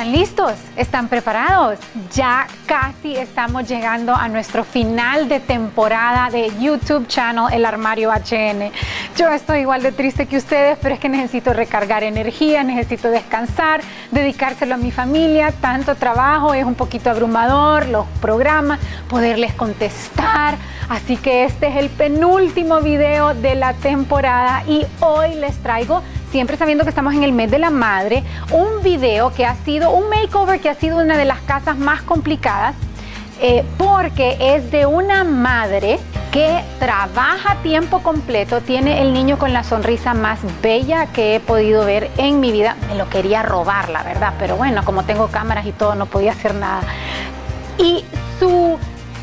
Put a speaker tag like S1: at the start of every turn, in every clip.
S1: ¿Están listos? ¿Están preparados? Ya casi estamos llegando a nuestro final de temporada de YouTube Channel El Armario HN. Yo estoy igual de triste que ustedes, pero es que necesito recargar energía, necesito descansar, dedicárselo a mi familia. Tanto trabajo, es un poquito abrumador, los programas, poderles contestar. Así que este es el penúltimo video de la temporada y hoy les traigo, siempre sabiendo que estamos en el mes de la madre, un video que ha sido un makeover que ha sido una de las casas más complicadas porque es de una madre que trabaja a tiempo completo, tiene el niño con la sonrisa más bella que he podido ver en mi vida. Me lo quería robar, la verdad, pero bueno, como tengo cámaras y todo, no podía hacer nada. Y su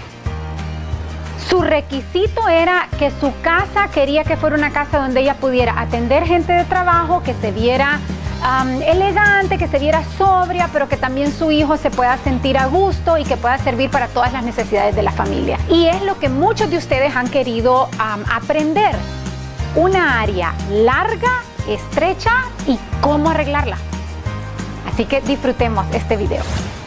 S1: requisito era que su casa, quería que fuera una casa donde ella pudiera atender gente de trabajo, que se viera elegante, que se viera sobria, pero que también su hijo se pueda sentir a gusto y que pueda servir para todas las necesidades de la familia. Y es lo que muchos de ustedes han querido aprender. Una área larga, estrecha y cómo arreglarla. Así que disfrutemos este video.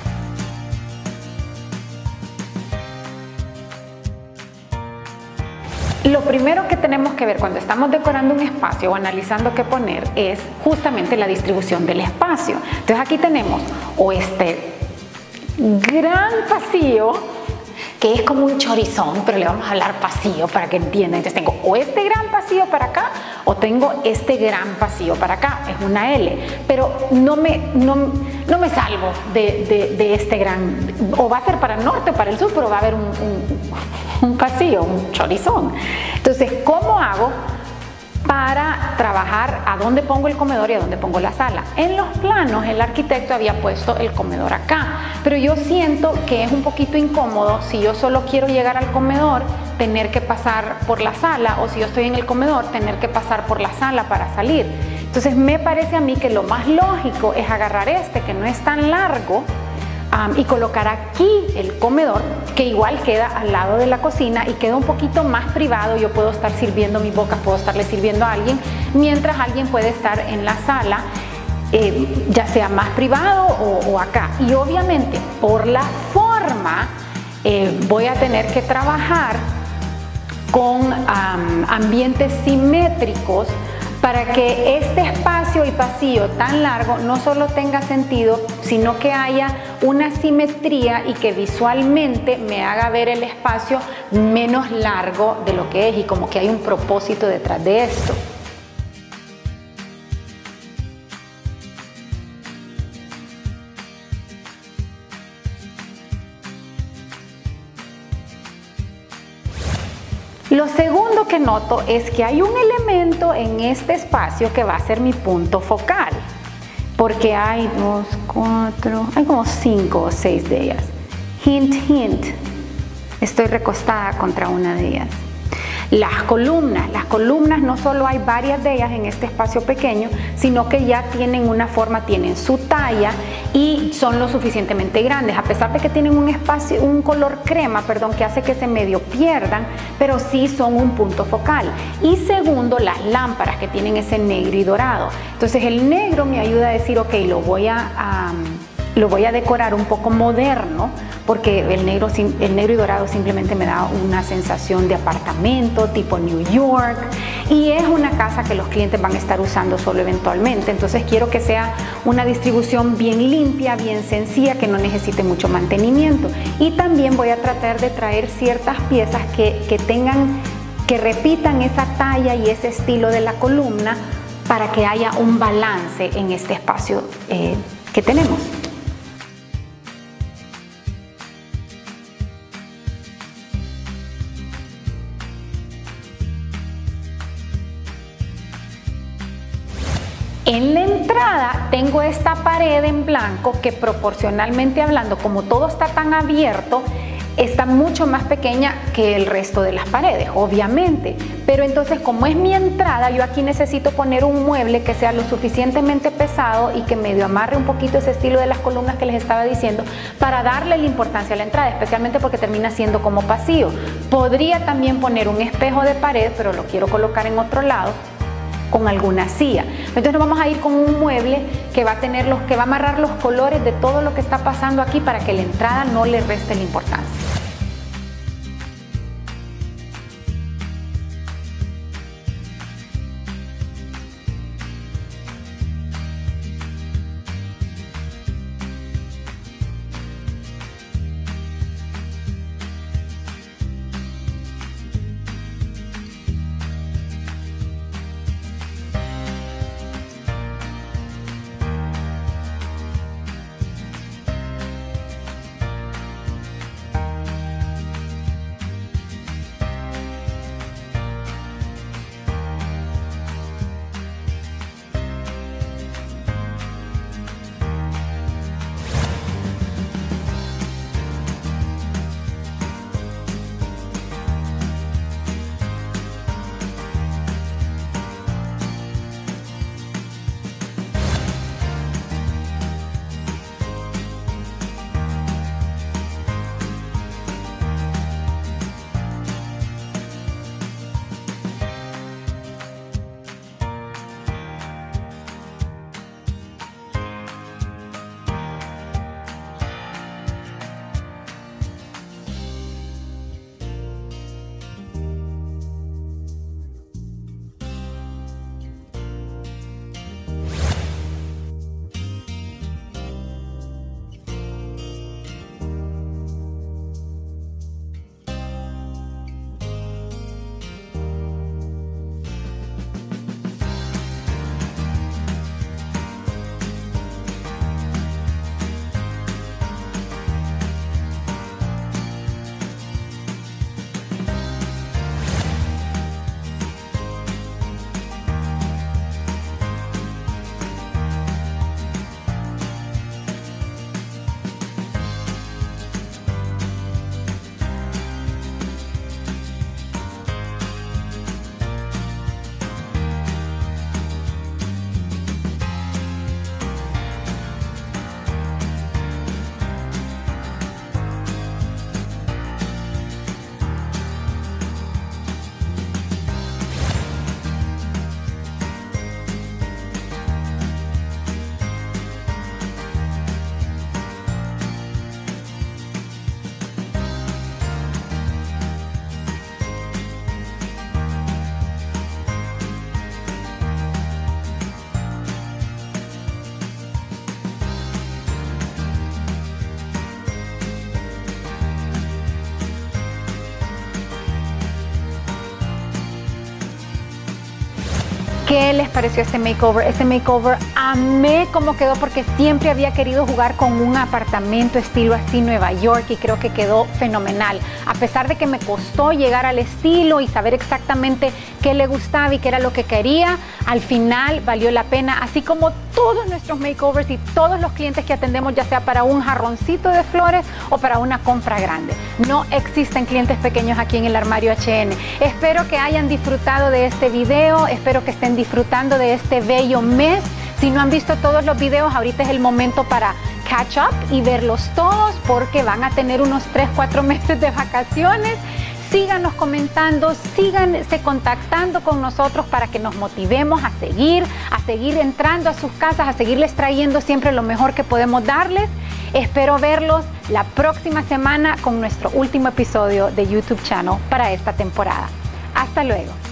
S1: Lo primero que tenemos que ver cuando estamos decorando un espacio o analizando qué poner es justamente la distribución del espacio. Entonces aquí tenemos o este gran pasillo, que es como un chorizón, pero le vamos a hablar pasillo para que entiendan. Entonces tengo o este gran pasillo para acá o tengo este gran pasillo para acá, es una L, pero no me salvo de este gran, o va a ser para el norte o para el sur, pero va a haber un pasillo, un chorizón. Entonces, ¿cómo hago para trabajar a dónde pongo el comedor y a dónde pongo la sala? En los planos el arquitecto había puesto el comedor acá, pero yo siento que es un poquito incómodo si yo solo quiero llegar al comedor, tener que pasar por la sala, o si yo estoy en el comedor, tener que pasar por la sala para salir. Entonces me parece a mí que lo más lógico es agarrar este, que no es tan largo, y colocar aquí el comedor, que igual queda al lado de la cocina y queda un poquito más privado. Yo puedo estar sirviendo mis bocas, puedo estarle sirviendo a alguien, mientras alguien puede estar en la sala, ya sea más privado o acá. Y obviamente por la forma voy a tener que trabajar con ambientes simétricos para que este espacio y pasillo tan largo no solo tenga sentido, sino que haya una simetría y que visualmente me haga ver el espacio menos largo de lo que es y como que hay un propósito detrás de esto. Lo segundo que noto es que hay un elemento en este espacio que va a ser mi punto focal, porque hay hay como 5 o 6 de ellas. Hint, hint, estoy recostada contra una de ellas. Las columnas no solo hay varias de ellas en este espacio pequeño, sino que ya tienen una forma, tienen su talla y son lo suficientemente grandes, a pesar de que tienen un color crema, que hace que se medio pierdan, pero sí son un punto focal. Y segundo, las lámparas que tienen ese negro y dorado. Entonces el negro me ayuda a decir, ok, lo voy a decorar un poco moderno, porque el negro y dorado simplemente me da una sensación de apartamento tipo New York, y es una casa que los clientes van a estar usando solo eventualmente. Entonces quiero que sea una distribución bien limpia, bien sencilla, que no necesite mucho mantenimiento. Y también voy a tratar de traer ciertas piezas que repitan esa talla y ese estilo de la columna para que haya un balance en este espacio que tenemos. En la entrada tengo esta pared en blanco que, proporcionalmente hablando, como todo está tan abierto, está mucho más pequeña que el resto de las paredes, obviamente. Pero entonces, como es mi entrada, yo aquí necesito poner un mueble que sea lo suficientemente pesado y que medio amarre un poquito ese estilo de las columnas que les estaba diciendo, para darle la importancia a la entrada, especialmente porque termina siendo como pasillo. Podría también poner un espejo de pared, pero lo quiero colocar en otro lado. con alguna silla. Entonces nos vamos a ir con un mueble que va a amarrar los colores de todo lo que está pasando aquí para que la entrada no le reste la importancia. ¿Qué les pareció este makeover? Este makeover amé cómo quedó porque siempre había querido jugar con un apartamento estilo así Nueva York y creo que quedó fenomenal. A pesar de que me costó llegar al estilo y saber exactamente qué le gustaba y qué era lo que quería, al final valió la pena, así como todos nuestros makeovers y todos los clientes que atendemos, ya sea para un jarroncito de flores o para una compra grande. No existen clientes pequeños aquí en el Armario HN. Espero que hayan disfrutado de este video, espero que estén disfrutando de este bello mes. Si no han visto todos los videos, ahorita es el momento para catch up y verlos todos porque van a tener unos 3-4 meses de vacaciones. Síganos comentando, síganse contactando con nosotros para que nos motivemos a seguir entrando a sus casas, a seguirles trayendo siempre lo mejor que podemos darles. Espero verlos la próxima semana con nuestro último episodio de YouTube Channel para esta temporada. Hasta luego.